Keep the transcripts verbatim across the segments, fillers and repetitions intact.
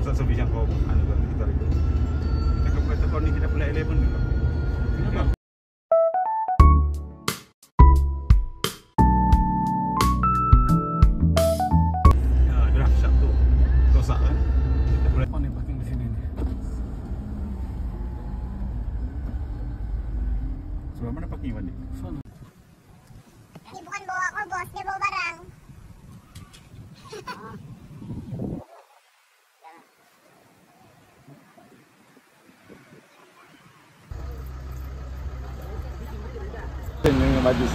masa service yang kau anu kan kita itu. Kita ke kereta kau ni tidak boleh eleven juga. Kenapa? Nah, gerak syak tu. Rosak kan? Kita boleh oh, ni parking di sini ni. Sebelah mana parking Wandi? Sana. Ini bukan bawa aku bos, dia bawa barang. Yang bagus.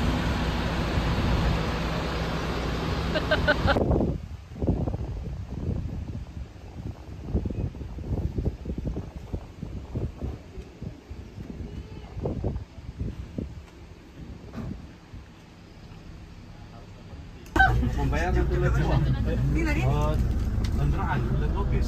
Membayarkan tulis semua. Ini lagi. Oh, tenteraan, notis.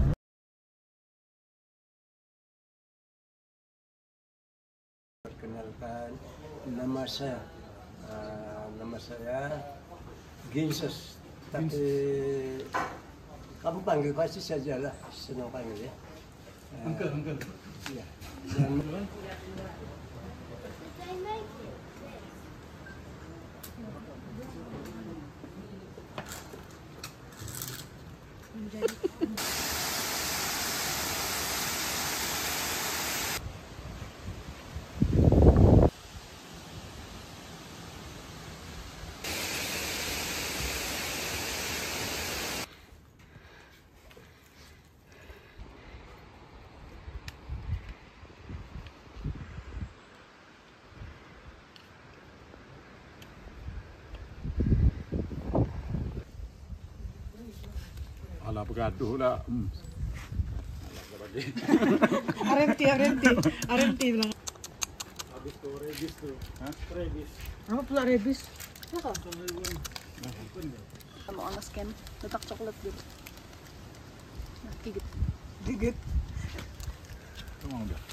Perkenalkan, nama saya, uh, nama saya Ginsus. Tapi kamu panggil pasti sajalah, senang panggil ya. Uh, Uncle, uncle. Ya. Dan, Alah bergaduh lah. Hmm. Arenti, arenti, arenti bilang. Habis tu rebis tu. Hah? Rebis. Apa pula rebis? Apa? Mau on scan, letak coklat dulu. Nah, gigit. Gigit. Tolong dia.